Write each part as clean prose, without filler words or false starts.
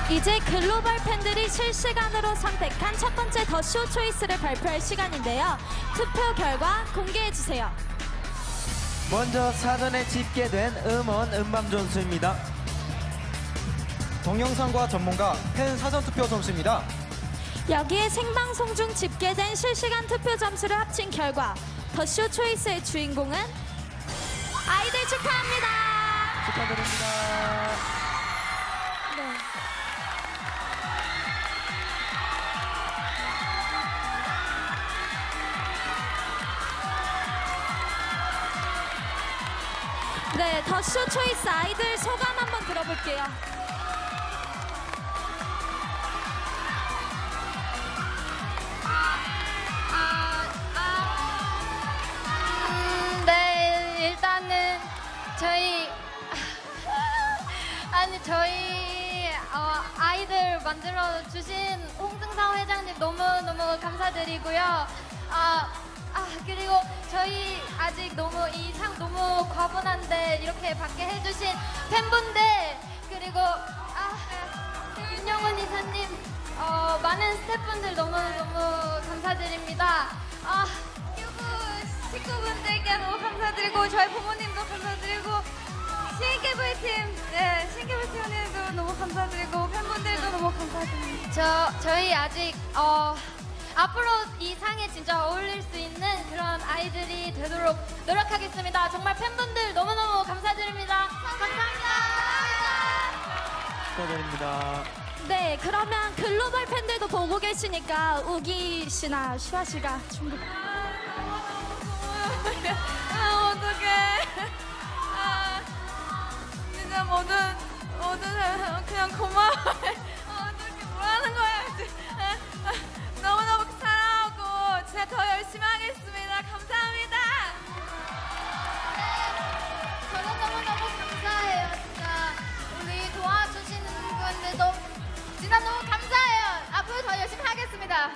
이제 글로벌 팬들이 실시간으로 선택한 첫 번째 더쇼 초이스를 발표할 시간인데요. 투표 결과 공개해주세요. 먼저 사전에 집계된 음원 음반 점수입니다. 동영상과 전문가 팬 사전 투표 점수입니다. 여기에 생방송 중 집계된 실시간 투표 점수를 합친 결과 더쇼 초이스의 주인공은 아이들 축하합니다. 축하드립니다. 네. 네, 더쇼 초이스 아이들 소감 한번 들어볼게요. 네, 일단은 저희 아이들 만들어 주신 홍승상 회장님 너무너무 감사드리고요. 그리고 저희 아직 이 상 너무 과분한데 이렇게 받게 해주신 팬분들, 그리고 윤영훈 이사님, 많은 스태프분들 너무너무 감사드립니다. 식구분들께 너무 감사드리고, 저희 부모님도 감사드리고, 신케이블팀님도 너무 감사드리고, 팬분들도 너무 감사드립니다. 저희 아직 앞으로 이 상에 진짜 어울릴 수 있는 그런 아이들이 되도록 노력하겠습니다. 정말 팬분들 너무너무 감사드립니다. 감사합니다. 축하드립니다. 네, 그러면 글로벌 팬들도 보고 계시니까 우기 씨나 슈아 씨가 준비. 어떡해. 진짜 모든 그냥 고마워해. 어떻게 뭐라는 거야. 너무너무 사랑하고 진짜 더 열심히 하겠습니다. 감사합니다. 저는 너무너무 감사해요. 진짜 우리 도와주시는 분들도 진짜 너무 감사해요. 앞으로 더 열심히 하겠습니다.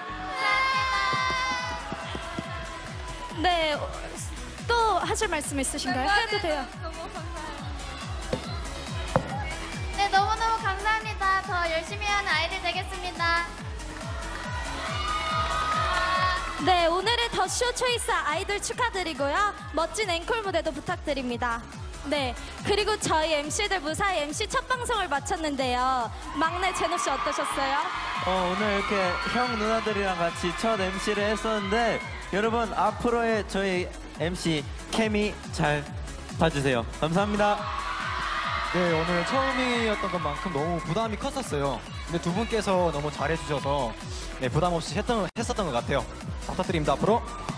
네, 또 하실 말씀 있으신가요? 해도 돼요. 너무 감사해요. 네, 너무너무 감사합니다. 더 열심히 하는 아이들 되겠습니다. 네, 오늘의 더쇼 초이스 아이돌 축하드리고요. 멋진 앵콜 무대도 부탁드립니다. 네, 그리고 저희 MC들 무사히 MC 첫 방송을 마쳤는데요. 막내 제노 씨 어떠셨어요? 오늘 이렇게 형 누나들이랑 같이 첫 MC를 했었는데 여러분 앞으로의 저희 MC 케미 잘 봐주세요. 감사합니다. 네, 오늘 처음이었던 것만큼 너무 부담이 컸었어요. 근데 두 분께서 너무 잘해주셔서 네, 부담 없이 했었던 것 같아요. 부탁드립니다. 앞으로.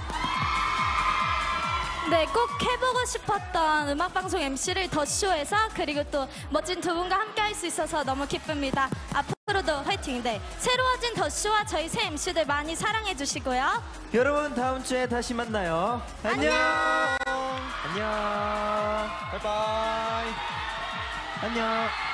네, 꼭 해보고 싶었던 음악방송 MC를 더쇼에서 그리고 또 멋진 두 분과 함께 할 수 있어서 너무 기쁩니다. 앞으로도 화이팅! 네, 새로워진 더쇼와 저희 새 MC들 많이 사랑해 주시고요. 여러분 다음 주에 다시 만나요. 안녕. 안녕. 바이바이. 안녕.